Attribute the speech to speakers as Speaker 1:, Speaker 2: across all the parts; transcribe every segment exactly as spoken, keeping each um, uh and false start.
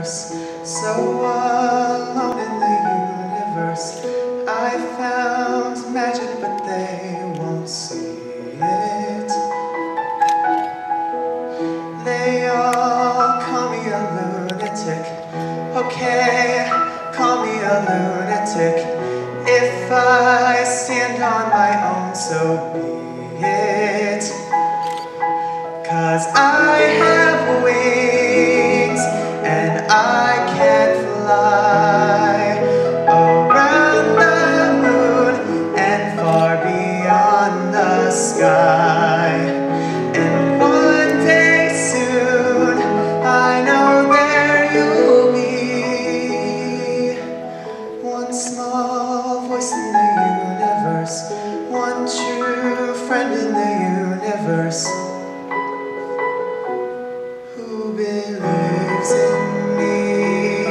Speaker 1: universe, so alone in the universe. I found magic, but they won't see it. They all call me a lunatic. Okay, call me a lunatic. If I stand on my own, so be it. 'Cause I have wings and I can fly around the moon and far beyond the sky. And one day soon, I know there you'll be. One small voice in the universe, one true friend in the universe, who believes in me.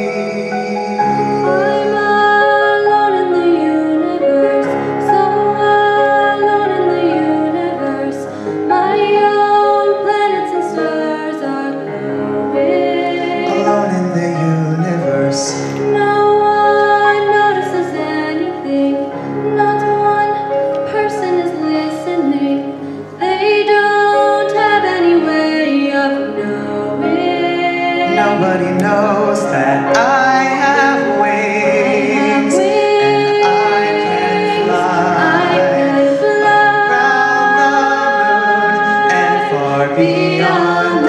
Speaker 2: I'm alone in the universe, so alone in the universe. My own planets and stars are glowing.
Speaker 1: Alone in the universe.
Speaker 2: No one notices anything, not one person is listening. They don't have any way of knowing.
Speaker 1: Nobody knows that I have wings, and I can fly around the moon and far beyond